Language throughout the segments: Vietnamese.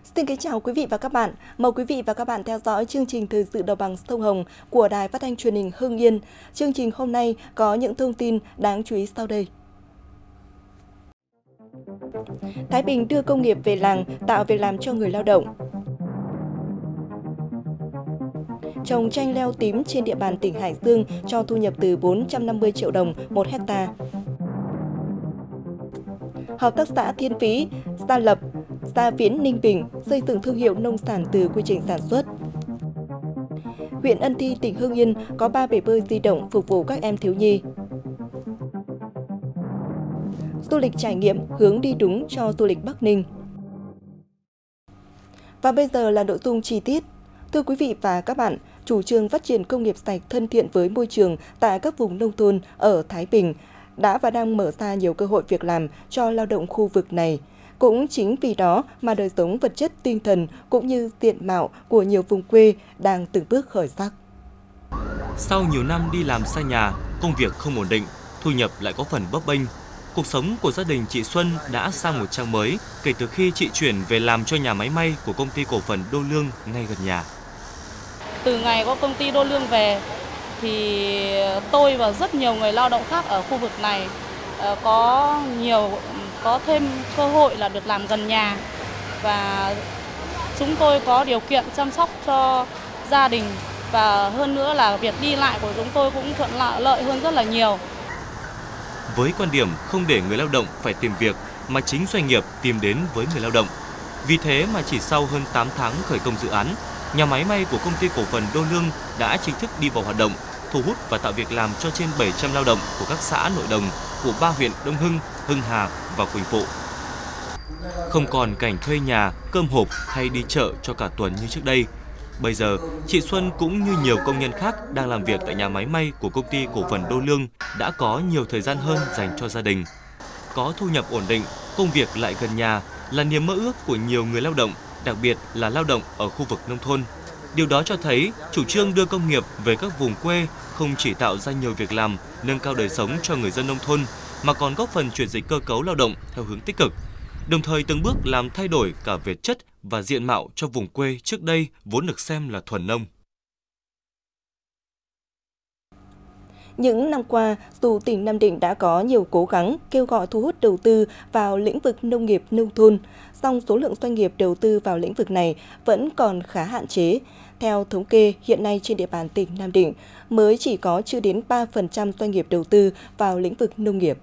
Xin kính chào quý vị và các bạn. Mời quý vị và các bạn theo dõi chương trình Thời sự đồng bằng sông Hồng của Đài Phát thanh Truyền hình Hưng Yên. Chương trình hôm nay có những thông tin đáng chú ý sau đây. Thái Bình đưa công nghiệp về làng, tạo việc làm cho người lao động. Trồng chanh leo tím trên địa bàn tỉnh Hải Dương cho thu nhập từ 450 triệu đồng 1 hectare. Hợp tác xã Thiên Vĩ, Gia Lập, Gia Viễn Ninh Bình xây dựng thương hiệu nông sản từ quy trình sản xuất. Huyện Ân Thi, tỉnh Hưng Yên có 3 bể bơi di động phục vụ các em thiếu nhi. Du lịch trải nghiệm hướng đi đúng cho du lịch Bắc Ninh. Và bây giờ là nội dung chi tiết. Thưa quý vị và các bạn, chủ trương phát triển công nghiệp sạch thân thiện với môi trường tại các vùng nông thôn ở Thái Bình đã và đang mở ra nhiều cơ hội việc làm cho lao động khu vực này. Cũng chính vì đó mà đời sống vật chất tinh thần cũng như diện mạo của nhiều vùng quê đang từng bước khởi sắc. Sau nhiều năm đi làm xa nhà, công việc không ổn định, thu nhập lại có phần bấp bênh, cuộc sống của gia đình chị Xuân đã sang một trang mới kể từ khi chị chuyển về làm cho nhà máy may của công ty cổ phần Đô Lương ngay gần nhà. Từ ngày có công ty Đô Lương về thì tôi và rất nhiều người lao động khác ở khu vực này có thêm cơ hội là được làm gần nhà, và chúng tôi có điều kiện chăm sóc cho gia đình, và hơn nữa là việc đi lại của chúng tôi cũng thuận lợi hơn rất là nhiều. Với quan điểm không để người lao động phải tìm việc mà chính doanh nghiệp tìm đến với người lao động. Vì thế mà chỉ sau hơn 8 tháng khởi công dự án, nhà máy may của công ty cổ phần Đô Lương đã chính thức đi vào hoạt động, thu hút và tạo việc làm cho trên 700 lao động của các xã nội đồng của 3 huyện Đông Hưng, Hưng Hà và Quỳnh Phụ. Không còn cảnh thuê nhà, cơm hộp hay đi chợ cho cả tuần như trước đây. Bây giờ, chị Xuân cũng như nhiều công nhân khác đang làm việc tại nhà máy may của công ty cổ phần Đô Lương đã có nhiều thời gian hơn dành cho gia đình. Có thu nhập ổn định, công việc lại gần nhà là niềm mơ ước của nhiều người lao động, đặc biệt là lao động ở khu vực nông thôn. Điều đó cho thấy chủ trương đưa công nghiệp về các vùng quê không chỉ tạo ra nhiều việc làm, nâng cao đời sống cho người dân nông thôn, mà còn góp phần chuyển dịch cơ cấu lao động theo hướng tích cực, đồng thời từng bước làm thay đổi cả về chất và diện mạo cho vùng quê trước đây vốn được xem là thuần nông. Những năm qua, dù tỉnh Nam Định đã có nhiều cố gắng kêu gọi thu hút đầu tư vào lĩnh vực nông nghiệp nông thôn, song số lượng doanh nghiệp đầu tư vào lĩnh vực này vẫn còn khá hạn chế. Theo thống kê, hiện nay trên địa bàn tỉnh Nam Định mới chỉ có chưa đến 3% doanh nghiệp đầu tư vào lĩnh vực nông nghiệp.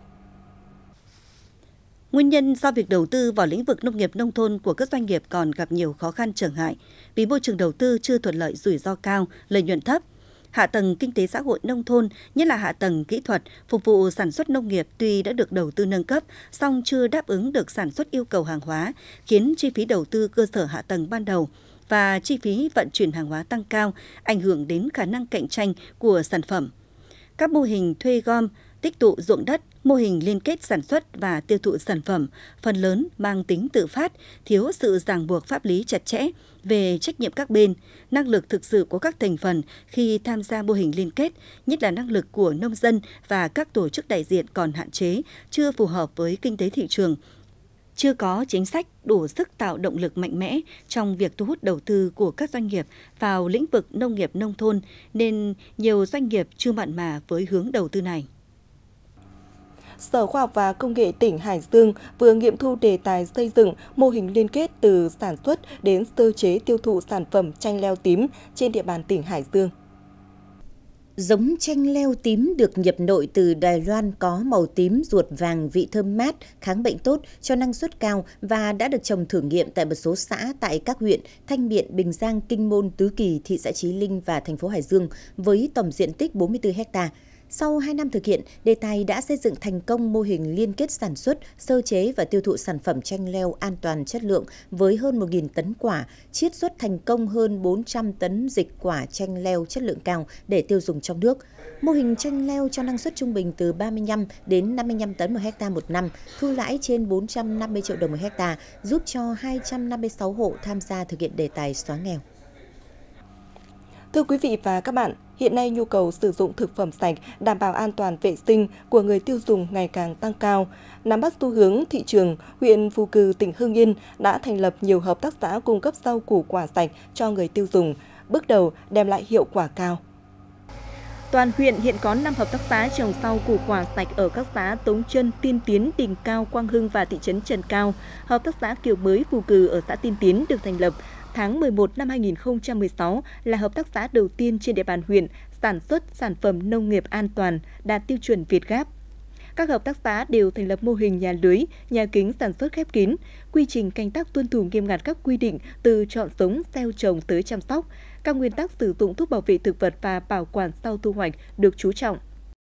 Nguyên nhân do việc đầu tư vào lĩnh vực nông nghiệp nông thôn của các doanh nghiệp còn gặp nhiều khó khăn trở ngại vì môi trường đầu tư chưa thuận lợi, rủi ro cao, lợi nhuận thấp. Hạ tầng kinh tế xã hội nông thôn, nhất là hạ tầng kỹ thuật, phục vụ sản xuất nông nghiệp tuy đã được đầu tư nâng cấp, song chưa đáp ứng được sản xuất yêu cầu hàng hóa, khiến chi phí đầu tư cơ sở hạ tầng ban đầu và chi phí vận chuyển hàng hóa tăng cao, ảnh hưởng đến khả năng cạnh tranh của sản phẩm. Các mô hình thuê gom, tích tụ ruộng đất, mô hình liên kết sản xuất và tiêu thụ sản phẩm phần lớn mang tính tự phát, thiếu sự ràng buộc pháp lý chặt chẽ về trách nhiệm các bên, năng lực thực sự của các thành phần khi tham gia mô hình liên kết, nhất là năng lực của nông dân và các tổ chức đại diện còn hạn chế, chưa phù hợp với kinh tế thị trường, chưa có chính sách đủ sức tạo động lực mạnh mẽ trong việc thu hút đầu tư của các doanh nghiệp vào lĩnh vực nông nghiệp nông thôn, nên nhiều doanh nghiệp chưa mặn mà với hướng đầu tư này. Sở Khoa học và Công nghệ tỉnh Hải Dương vừa nghiệm thu đề tài xây dựng mô hình liên kết từ sản xuất đến sơ chế tiêu thụ sản phẩm chanh leo tím trên địa bàn tỉnh Hải Dương. Giống chanh leo tím được nhập nội từ Đài Loan có màu tím ruột vàng, vị thơm mát, kháng bệnh tốt, cho năng suất cao và đã được trồng thử nghiệm tại một số xã tại các huyện Thanh Miện, Bình Giang, Kinh Môn, Tứ Kỳ, thị xã Chí Linh và thành phố Hải Dương với tổng diện tích 44 ha. Sau 2 năm thực hiện, đề tài đã xây dựng thành công mô hình liên kết sản xuất, sơ chế và tiêu thụ sản phẩm chanh leo an toàn chất lượng với hơn 1.000 tấn quả, chiết xuất thành công hơn 400 tấn dịch quả chanh leo chất lượng cao để tiêu dùng trong nước. Mô hình chanh leo cho năng suất trung bình từ 35 đến 55 tấn một hectare một năm, thu lãi trên 450 triệu đồng một hectare, giúp cho 256 hộ tham gia thực hiện đề tài xóa nghèo. Thưa quý vị và các bạn, hiện nay nhu cầu sử dụng thực phẩm sạch đảm bảo an toàn vệ sinh của người tiêu dùng ngày càng tăng cao. Nắm bắt xu hướng thị trường, huyện Phù Cừ, tỉnh Hưng Yên đã thành lập nhiều hợp tác xã cung cấp rau củ quả sạch cho người tiêu dùng, bước đầu đem lại hiệu quả cao. Toàn huyện hiện có 5 hợp tác xã trồng rau củ quả sạch ở các xã Tống Trân, Tiên Tiến, Đình Cao, Quang Hưng và thị trấn Trần Cao. Hợp tác xã Kiểu Mới Phù Cừ ở xã Tiên Tiến được thành lập tháng 11 năm 2016 là hợp tác xã đầu tiên trên địa bàn huyện sản xuất sản phẩm nông nghiệp an toàn, đạt tiêu chuẩn Việt Gáp. Các hợp tác xã đều thành lập mô hình nhà lưới, nhà kính sản xuất khép kín, quy trình canh tác tuân thủ nghiêm ngặt các quy định từ chọn giống, gieo trồng tới chăm sóc. Các nguyên tắc sử dụng thuốc bảo vệ thực vật và bảo quản sau thu hoạch được chú trọng.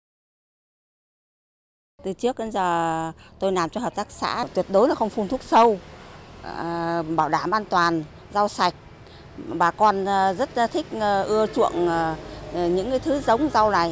Từ trước đến giờ tôi làm cho hợp tác xã tuyệt đối là không phun thuốc sâu, bảo đảm an toàn, rau sạch. Bà con rất thích ưa chuộng những cái thứ giống rau này.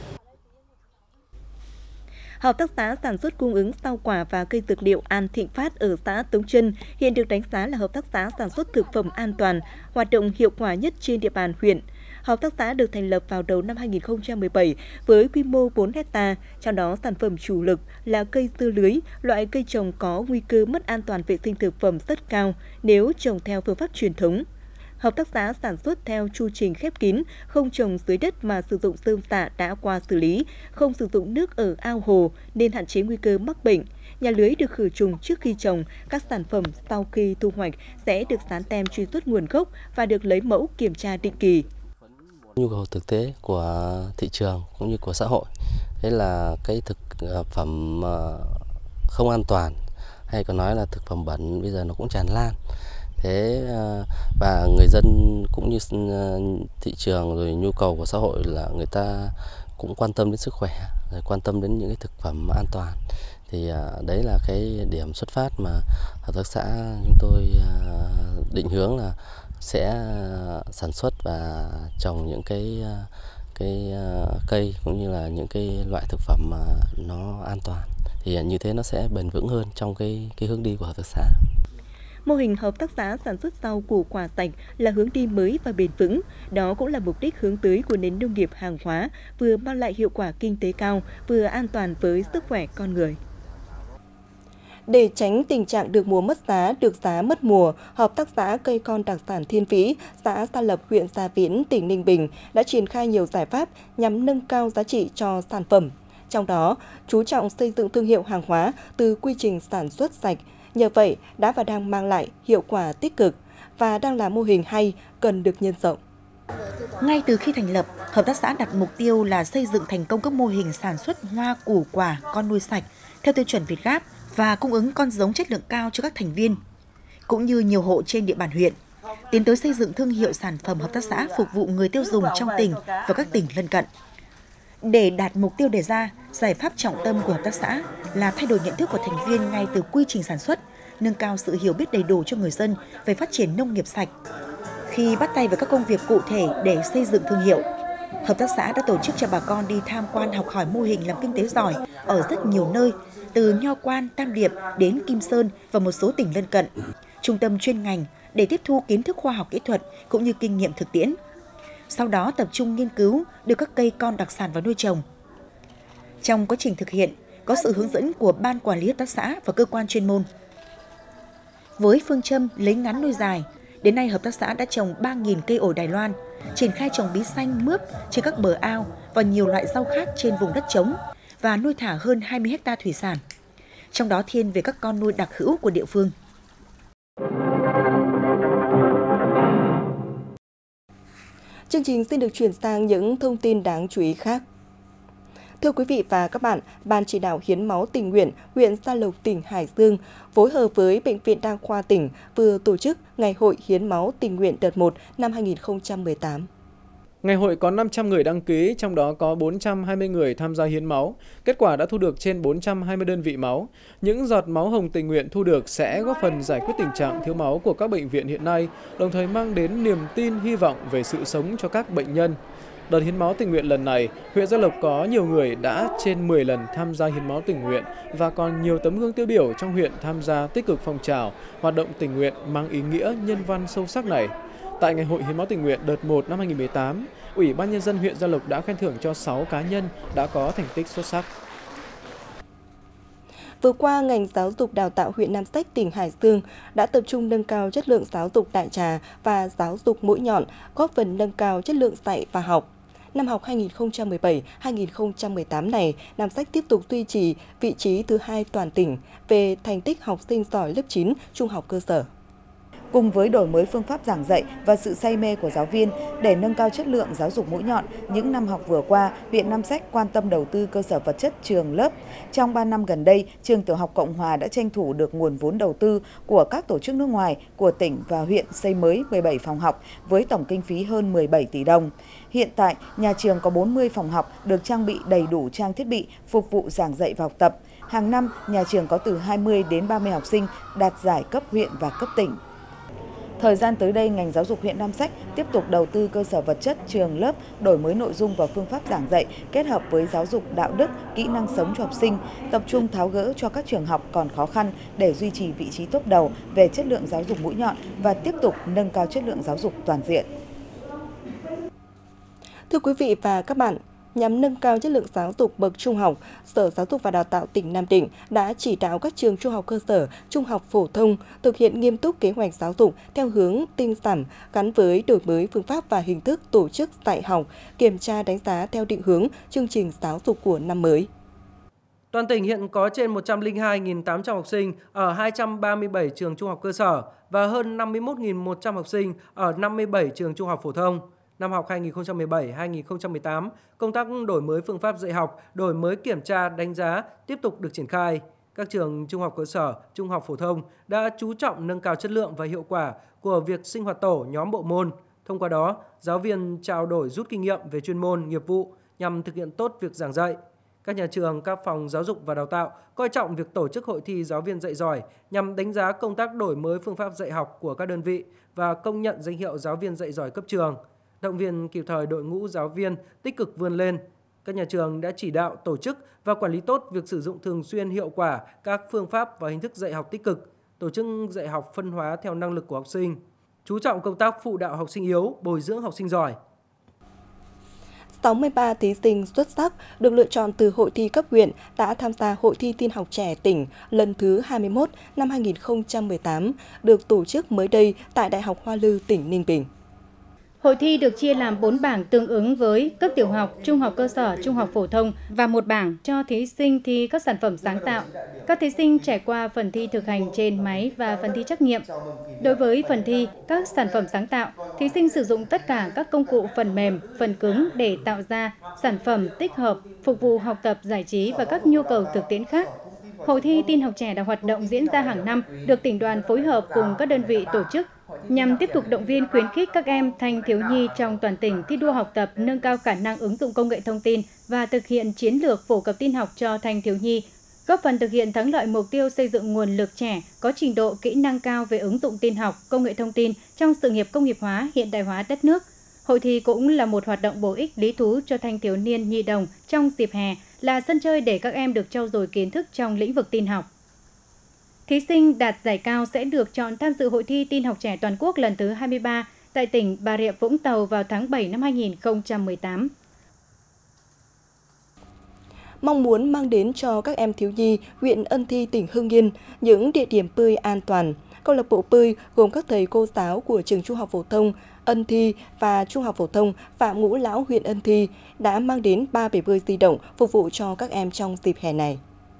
Hợp tác xã sản xuất cung ứng rau quả và cây dược liệu An Thịnh Phát ở xã Tống Trân hiện được đánh giá là hợp tác xã sản xuất thực phẩm an toàn, hoạt động hiệu quả nhất trên địa bàn huyện. Hợp tác xã được thành lập vào đầu năm 2017 với quy mô 4 hectare, trong đó sản phẩm chủ lực là cây dưa lưới, loại cây trồng có nguy cơ mất an toàn vệ sinh thực phẩm rất cao nếu trồng theo phương pháp truyền thống. Hợp tác xã sản xuất theo chu trình khép kín, không trồng dưới đất mà sử dụng rơm rạ đã qua xử lý, không sử dụng nước ở ao hồ nên hạn chế nguy cơ mắc bệnh. Nhà lưới được khử trùng trước khi trồng, các sản phẩm sau khi thu hoạch sẽ được dán tem truy xuất nguồn gốc và được lấy mẫu kiểm tra định kỳ. Nhu cầu thực tế của thị trường cũng như của xã hội, đấy là cái thực phẩm không an toàn hay còn nói là thực phẩm bẩn bây giờ nó cũng tràn lan. Thế và người dân cũng như thị trường rồi nhu cầu của xã hội là người ta cũng quan tâm đến sức khỏe, rồi quan tâm đến những cái thực phẩm an toàn. Thì đấy là cái điểm xuất phát mà hợp tác xã chúng tôi định hướng là sẽ sản xuất và trồng những cái cây cũng như là những cái loại thực phẩm mà nó an toàn. Thì như thế nó sẽ bền vững hơn trong cái hướng đi của hợp tác xã. Mô hình hợp tác xã sản xuất rau củ quả sạch là hướng đi mới và bền vững. Đó cũng là mục đích hướng tới của nền nông nghiệp hàng hóa, vừa mang lại hiệu quả kinh tế cao, vừa an toàn với sức khỏe con người. Để tránh tình trạng được mùa mất giá, được giá mất mùa, Hợp tác xã Cây con đặc sản Thiên Vĩ, xã Gia Lập, huyện Gia Viễn, tỉnh Ninh Bình đã triển khai nhiều giải pháp nhằm nâng cao giá trị cho sản phẩm. Trong đó, chú trọng xây dựng thương hiệu hàng hóa từ quy trình sản xuất sạch. Nhờ vậy, đã và đang mang lại hiệu quả tích cực và đang là mô hình hay cần được nhân rộng. Ngay từ khi thành lập, hợp tác xã đặt mục tiêu là xây dựng thành công các mô hình sản xuất hoa củ quả con nuôi sạch theo tiêu chuẩn Việt Gáp và cung ứng con giống chất lượng cao cho các thành viên, cũng như nhiều hộ trên địa bàn huyện, tiến tới xây dựng thương hiệu sản phẩm hợp tác xã phục vụ người tiêu dùng trong tỉnh và các tỉnh lân cận. Để đạt mục tiêu đề ra, giải pháp trọng tâm của hợp tác xã là thay đổi nhận thức của thành viên ngay từ quy trình sản xuất, nâng cao sự hiểu biết đầy đủ cho người dân về phát triển nông nghiệp sạch. Khi bắt tay vào các công việc cụ thể để xây dựng thương hiệu, hợp tác xã đã tổ chức cho bà con đi tham quan học hỏi mô hình làm kinh tế giỏi ở rất nhiều nơi, từ Nho Quan, Tam Điệp đến Kim Sơn và một số tỉnh lân cận, trung tâm chuyên ngành để tiếp thu kiến thức khoa học kỹ thuật cũng như kinh nghiệm thực tiễn. Sau đó tập trung nghiên cứu đưa các cây con đặc sản vào nuôi trồng. Trong quá trình thực hiện, có sự hướng dẫn của ban quản lý hợp tác xã và cơ quan chuyên môn. Với phương châm lấy ngắn nuôi dài, đến nay hợp tác xã đã trồng 3.000 cây ổi Đài Loan, triển khai trồng bí xanh, mướp trên các bờ ao và nhiều loại rau khác trên vùng đất trống và nuôi thả hơn 20 ha thủy sản, trong đó thiên về các con nuôi đặc hữu của địa phương. Chương trình xin được chuyển sang những thông tin đáng chú ý khác. Thưa quý vị và các bạn, Ban chỉ đạo hiến máu tình nguyện huyện Gia Lộc, tỉnh Hải Dương phối hợp với Bệnh viện Đa khoa tỉnh vừa tổ chức Ngày hội hiến máu tình nguyện đợt 1 năm 2018. Ngày hội có 500 người đăng ký, trong đó có 420 người tham gia hiến máu. Kết quả đã thu được trên 420 đơn vị máu. Những giọt máu hồng tình nguyện thu được sẽ góp phần giải quyết tình trạng thiếu máu của các bệnh viện hiện nay, đồng thời mang đến niềm tin, hy vọng về sự sống cho các bệnh nhân. Đợt hiến máu tình nguyện lần này, huyện Gia Lộc có nhiều người đã trên 10 lần tham gia hiến máu tình nguyện và còn nhiều tấm gương tiêu biểu trong huyện tham gia tích cực phong trào, hoạt động tình nguyện mang ý nghĩa nhân văn sâu sắc này. Tại Ngày hội Hiến máu tình nguyện đợt 1 năm 2018, Ủy ban Nhân dân huyện Gia Lộc đã khen thưởng cho 6 cá nhân đã có thành tích xuất sắc. Vừa qua, ngành giáo dục đào tạo huyện Nam Sách, tỉnh Hải Dương đã tập trung nâng cao chất lượng giáo dục đại trà và giáo dục mũi nhọn, góp phần nâng cao chất lượng dạy và học. Năm học 2017-2018 này, Nam Sách tiếp tục duy trì vị trí thứ 2 toàn tỉnh về thành tích học sinh giỏi lớp 9 trung học cơ sở. Cùng với đổi mới phương pháp giảng dạy và sự say mê của giáo viên để nâng cao chất lượng giáo dục mũi nhọn, những năm học vừa qua, huyện Nam Sách quan tâm đầu tư cơ sở vật chất trường lớp. Trong 3 năm gần đây, trường Tiểu học Cộng Hòa đã tranh thủ được nguồn vốn đầu tư của các tổ chức nước ngoài, của tỉnh và huyện xây mới 17 phòng học với tổng kinh phí hơn 17 tỷ đồng. Hiện tại, nhà trường có 40 phòng học được trang bị đầy đủ trang thiết bị phục vụ giảng dạy và học tập. Hàng năm, nhà trường có từ 20 đến 30 học sinh đạt giải cấp huyện và cấp tỉnh. Thời gian tới đây, ngành giáo dục huyện Nam Sách tiếp tục đầu tư cơ sở vật chất, trường lớp, đổi mới nội dung và phương pháp giảng dạy, kết hợp với giáo dục đạo đức, kỹ năng sống cho học sinh, tập trung tháo gỡ cho các trường học còn khó khăn để duy trì vị trí top đầu về chất lượng giáo dục mũi nhọn và tiếp tục nâng cao chất lượng giáo dục toàn diện. Thưa quý vị và các bạn, nhằm nâng cao chất lượng giáo dục bậc trung học, Sở Giáo dục và Đào tạo tỉnh Nam Định đã chỉ đạo các trường trung học cơ sở, trung học phổ thông thực hiện nghiêm túc kế hoạch giáo dục theo hướng tinh giảm gắn với đổi mới phương pháp và hình thức tổ chức dạy học, kiểm tra đánh giá theo định hướng chương trình giáo dục của năm mới. Toàn tỉnh hiện có trên 102.800 học sinh ở 237 trường trung học cơ sở và hơn 51.100 học sinh ở 57 trường trung học phổ thông. Năm học 2017-2018, công tác đổi mới phương pháp dạy học, đổi mới kiểm tra, đánh giá tiếp tục được triển khai. Các trường trung học cơ sở, trung học phổ thông đã chú trọng nâng cao chất lượng và hiệu quả của việc sinh hoạt tổ nhóm bộ môn. Thông qua đó, giáo viên trao đổi rút kinh nghiệm về chuyên môn, nghiệp vụ nhằm thực hiện tốt việc giảng dạy. Các nhà trường, các phòng giáo dục và đào tạo coi trọng việc tổ chức hội thi giáo viên dạy giỏi nhằm đánh giá công tác đổi mới phương pháp dạy học của các đơn vị và công nhận danh hiệu giáo viên dạy giỏi cấp trường. Động viên kịp thời đội ngũ giáo viên tích cực vươn lên. Các nhà trường đã chỉ đạo tổ chức và quản lý tốt việc sử dụng thường xuyên hiệu quả các phương pháp và hình thức dạy học tích cực, tổ chức dạy học phân hóa theo năng lực của học sinh, chú trọng công tác phụ đạo học sinh yếu, bồi dưỡng học sinh giỏi. 63 thí sinh xuất sắc được lựa chọn từ hội thi cấp huyện đã tham gia hội thi tin học trẻ tỉnh lần thứ 21 năm 2018 được tổ chức mới đây tại Đại học Hoa Lư, tỉnh Ninh Bình. Hội thi được chia làm 4 bảng tương ứng với cấp tiểu học, trung học cơ sở, trung học phổ thông và một bảng cho thí sinh thi các sản phẩm sáng tạo. Các thí sinh trải qua phần thi thực hành trên máy và phần thi trắc nghiệm. Đối với phần thi các sản phẩm sáng tạo, thí sinh sử dụng tất cả các công cụ phần mềm, phần cứng để tạo ra sản phẩm tích hợp, phục vụ học tập, giải trí và các nhu cầu thực tiễn khác. Hội thi tin học trẻ là hoạt động diễn ra hàng năm, được tỉnh đoàn phối hợp cùng các đơn vị tổ chức nhằm tiếp tục động viên khuyến khích các em thanh thiếu nhi trong toàn tỉnh thi đua học tập, nâng cao khả năng ứng dụng công nghệ thông tin và thực hiện chiến lược phổ cập tin học cho thanh thiếu nhi, góp phần thực hiện thắng lợi mục tiêu xây dựng nguồn lực trẻ có trình độ kỹ năng cao về ứng dụng tin học, công nghệ thông tin trong sự nghiệp công nghiệp hóa, hiện đại hóa đất nước. Hội thi cũng là một hoạt động bổ ích lý thú cho thanh thiếu niên nhi đồng trong dịp hè, là sân chơi để các em được trau dồi kiến thức trong lĩnh vực tin học. Thí sinh đạt giải cao sẽ được chọn tham dự hội thi tin học trẻ toàn quốc lần thứ 23 tại tỉnh Bà Rịa Vũng Tàu vào tháng 7 năm 2018. Mong muốn mang đến cho các em thiếu nhi huyện Ân Thi, tỉnh Hưng Yên những địa điểm bơi an toàn, câu lạc bộ bơi gồm các thầy cô giáo của trường Trung học phổ thông Ân Thi và Trung học phổ thông Phạm Ngũ Lão, huyện Ân Thi đã mang đến 3 bể bơi di động phục vụ cho các em trong dịp hè này.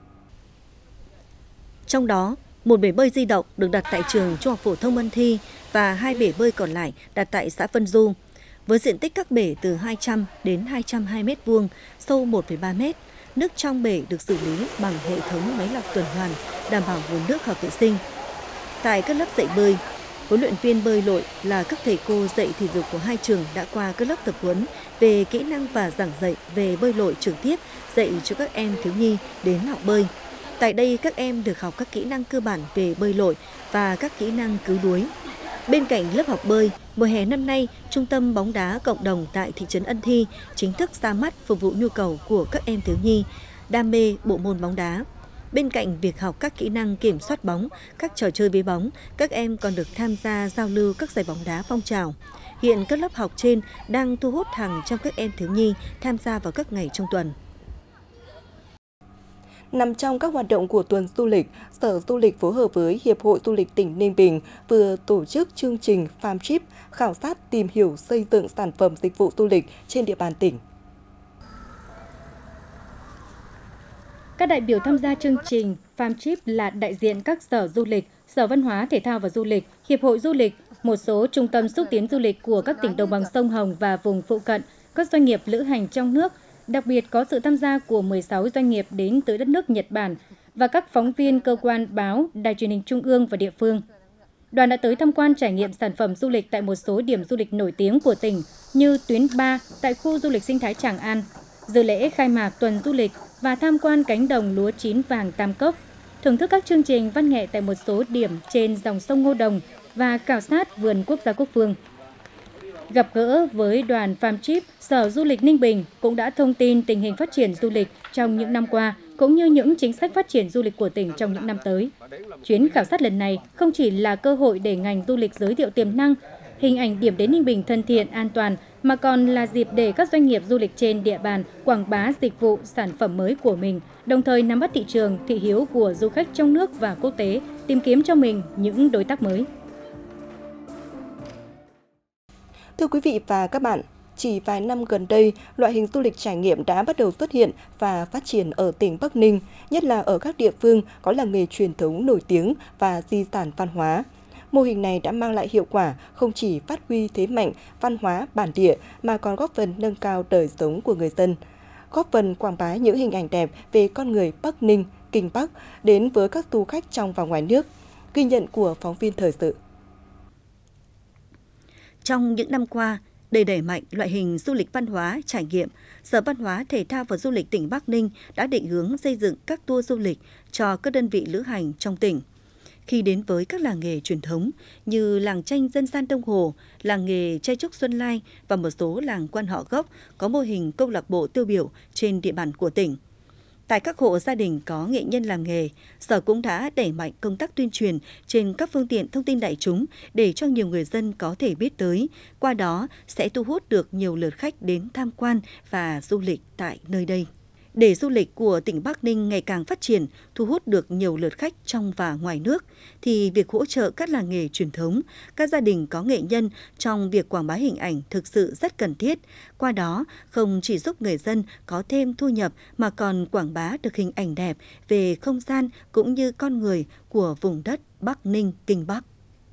Trong đó, một bể bơi di động được đặt tại trường Trung học phổ thông Ân Thi và 2 bể bơi còn lại đặt tại xã Vân Du. Với diện tích các bể từ 200 đến 220 m2, sâu 1,3 m, nước trong bể được xử lý bằng hệ thống máy lọc tuần hoàn, đảm bảo nguồn nước hợp vệ sinh. Tại các lớp dạy bơi, huấn luyện viên bơi lội là các thầy cô dạy thể dục của hai trường đã qua các lớp tập huấn về kỹ năng và giảng dạy về bơi lội trực tiếp, dạy cho các em thiếu nhi đến học bơi. Tại đây, các em được học các kỹ năng cơ bản về bơi lội và các kỹ năng cứu đuối. Bên cạnh lớp học bơi, mùa hè năm nay, Trung tâm bóng đá cộng đồng tại thị trấn Ân Thi chính thức ra mắt phục vụ nhu cầu của các em thiếu nhi đam mê bộ môn bóng đá. Bên cạnh việc học các kỹ năng kiểm soát bóng, các trò chơi với bóng, các em còn được tham gia giao lưu các giải bóng đá phong trào. Hiện các lớp học trên đang thu hút hàng trăm các em thiếu nhi tham gia vào các ngày trong tuần. Nằm trong các hoạt động của tuần du lịch, Sở Du lịch phối hợp với Hiệp hội Du lịch tỉnh Ninh Bình vừa tổ chức chương trình Farm Trip khảo sát tìm hiểu xây dựng sản phẩm dịch vụ du lịch trên địa bàn tỉnh. Các đại biểu tham gia chương trình Farm Trip là đại diện các sở du lịch, Sở Văn hóa, Thể thao và Du lịch, Hiệp hội Du lịch, một số trung tâm xúc tiến du lịch của các tỉnh đồng bằng sông Hồng và vùng phụ cận, các doanh nghiệp lữ hành trong nước, đặc biệt có sự tham gia của 16 doanh nghiệp đến từ đất nước Nhật Bản và các phóng viên cơ quan báo, đài truyền hình trung ương và địa phương. Đoàn đã tới tham quan trải nghiệm sản phẩm du lịch tại một số điểm du lịch nổi tiếng của tỉnh như tuyến 3 tại khu du lịch sinh thái Tràng An, dự lễ khai mạc tuần du lịch và tham quan cánh đồng lúa chín vàng Tam Cốc, thưởng thức các chương trình văn nghệ tại một số điểm trên dòng sông Ngô Đồng và khảo sát vườn quốc gia Quốc Phương. Gặp gỡ với đoàn Farm Trip, Sở Du lịch Ninh Bình cũng đã thông tin tình hình phát triển du lịch trong những năm qua, cũng như những chính sách phát triển du lịch của tỉnh trong những năm tới. Chuyến khảo sát lần này không chỉ là cơ hội để ngành du lịch giới thiệu tiềm năng, hình ảnh điểm đến Ninh Bình thân thiện, an toàn, mà còn là dịp để các doanh nghiệp du lịch trên địa bàn quảng bá dịch vụ, sản phẩm mới của mình, đồng thời nắm bắt thị trường, thị hiếu của du khách trong nước và quốc tế, tìm kiếm cho mình những đối tác mới. Thưa quý vị và các bạn, chỉ vài năm gần đây, loại hình du lịch trải nghiệm đã bắt đầu xuất hiện và phát triển ở tỉnh Bắc Ninh, nhất là ở các địa phương có làng nghề truyền thống nổi tiếng và di sản văn hóa. Mô hình này đã mang lại hiệu quả không chỉ phát huy thế mạnh văn hóa bản địa mà còn góp phần nâng cao đời sống của người dân, góp phần quảng bá những hình ảnh đẹp về con người Bắc Ninh, Kinh Bắc đến với các du khách trong và ngoài nước. Ghi nhận của phóng viên thời sự. Trong những năm qua, để đẩy mạnh loại hình du lịch văn hóa trải nghiệm, Sở Văn hóa, Thể thao và Du lịch tỉnh Bắc Ninh đã định hướng xây dựng các tour du lịch cho các đơn vị lữ hành trong tỉnh. Khi đến với các làng nghề truyền thống như làng tranh dân gian Đông Hồ, làng nghề tre trúc Xuân Lai và một số làng quan họ gốc có mô hình câu lạc bộ tiêu biểu trên địa bàn của tỉnh. Tại các hộ gia đình có nghệ nhân làm nghề, Sở cũng đã đẩy mạnh công tác tuyên truyền trên các phương tiện thông tin đại chúng để cho nhiều người dân có thể biết tới, qua đó sẽ thu hút được nhiều lượt khách đến tham quan và du lịch tại nơi đây. Để du lịch của tỉnh Bắc Ninh ngày càng phát triển, thu hút được nhiều lượt khách trong và ngoài nước, thì việc hỗ trợ các làng nghề truyền thống, các gia đình có nghệ nhân trong việc quảng bá hình ảnh thực sự rất cần thiết. Qua đó, không chỉ giúp người dân có thêm thu nhập mà còn quảng bá được hình ảnh đẹp về không gian cũng như con người của vùng đất Bắc Ninh, Kinh Bắc.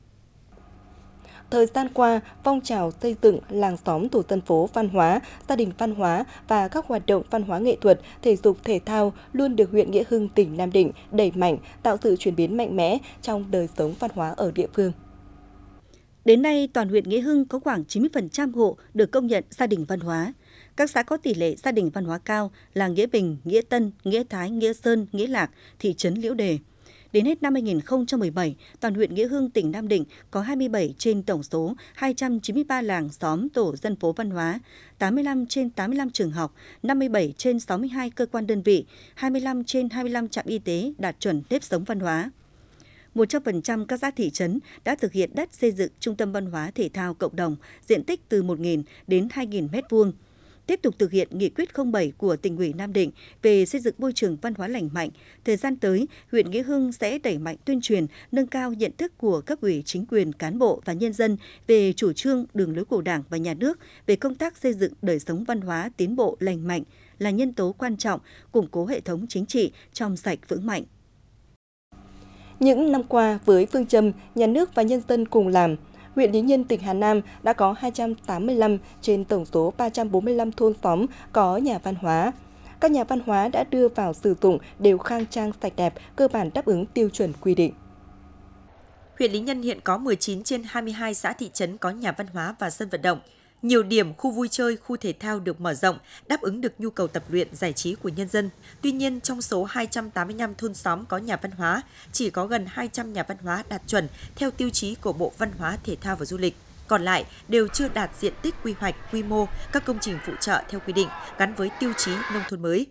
Thời gian qua, phong trào xây dựng làng xóm tổ dân phố văn hóa, gia đình văn hóa và các hoạt động văn hóa nghệ thuật, thể dục thể thao luôn được huyện Nghĩa Hưng, tỉnh Nam Định đẩy mạnh, tạo sự chuyển biến mạnh mẽ trong đời sống văn hóa ở địa phương. Đến nay, toàn huyện Nghĩa Hưng có khoảng 90% hộ được công nhận gia đình văn hóa. Các xã có tỷ lệ gia đình văn hóa cao là Nghĩa Bình, Nghĩa Tân, Nghĩa Thái, Nghĩa Sơn, Nghĩa Lạc, thị trấn Liễu Đề. Đến hết năm 2017, toàn huyện Nghĩa Hưng, tỉnh Nam Định có 27 trên tổng số 293 làng xóm tổ dân phố văn hóa, 85 trên 85 trường học, 57 trên 62 cơ quan đơn vị, 25 trên 25 trạm y tế đạt chuẩn nếp sống văn hóa. 100% các xã thị trấn đã thực hiện đất xây dựng trung tâm văn hóa thể thao cộng đồng, diện tích từ 1.000 đến 2.000 m². Tiếp tục thực hiện nghị quyết 07 của tỉnh ủy Nam Định về xây dựng môi trường văn hóa lành mạnh, thời gian tới, huyện Nghĩa Hưng sẽ đẩy mạnh tuyên truyền, nâng cao nhận thức của cấp ủy, chính quyền, cán bộ và nhân dân về chủ trương, đường lối của Đảng và Nhà nước về công tác xây dựng đời sống văn hóa tiến bộ lành mạnh là nhân tố quan trọng, củng cố hệ thống chính trị trong sạch vững mạnh. Những năm qua, với phương châm nhà nước và nhân dân cùng làm, huyện Lý Nhân, tỉnh Hà Nam đã có 285 trên tổng số 345 thôn xóm có nhà văn hóa. Các nhà văn hóa đã đưa vào sử dụng đều khang trang sạch đẹp, cơ bản đáp ứng tiêu chuẩn quy định. Huyện Lý Nhân hiện có 19 trên 22 xã thị trấn có nhà văn hóa và sân vận động. Nhiều điểm khu vui chơi, khu thể thao được mở rộng, đáp ứng được nhu cầu tập luyện, giải trí của nhân dân. Tuy nhiên, trong số 285 thôn xóm có nhà văn hóa, chỉ có gần 200 nhà văn hóa đạt chuẩn theo tiêu chí của Bộ Văn hóa, Thể thao và Du lịch. Còn lại đều chưa đạt diện tích quy hoạch, quy mô, các công trình phụ trợ theo quy định, gắn với tiêu chí nông thôn mới.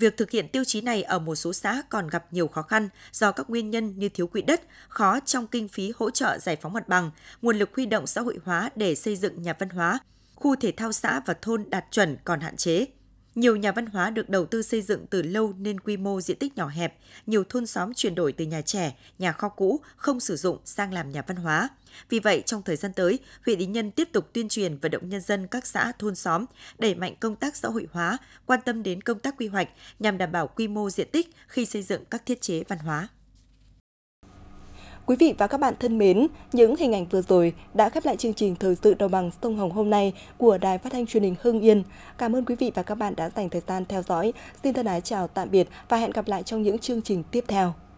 Việc thực hiện tiêu chí này ở một số xã còn gặp nhiều khó khăn do các nguyên nhân như thiếu quỹ đất, khó trong kinh phí hỗ trợ giải phóng mặt bằng, nguồn lực huy động xã hội hóa để xây dựng nhà văn hóa, khu thể thao xã và thôn đạt chuẩn còn hạn chế. Nhiều nhà văn hóa được đầu tư xây dựng từ lâu nên quy mô diện tích nhỏ hẹp, nhiều thôn xóm chuyển đổi từ nhà trẻ, nhà kho cũ không sử dụng sang làm nhà văn hóa. Vì vậy, trong thời gian tới, huyện Lý Nhân tiếp tục tuyên truyền vận động nhân dân các xã, thôn xóm, đẩy mạnh công tác xã hội hóa, quan tâm đến công tác quy hoạch nhằm đảm bảo quy mô diện tích khi xây dựng các thiết chế văn hóa. Quý vị và các bạn thân mến, những hình ảnh vừa rồi đã khép lại chương trình Thời sự Đồng bằng Sông Hồng hôm nay của Đài Phát thanh Truyền hình Hưng Yên. Cảm ơn quý vị và các bạn đã dành thời gian theo dõi. Xin thân ái chào tạm biệt và hẹn gặp lại trong những chương trình tiếp theo.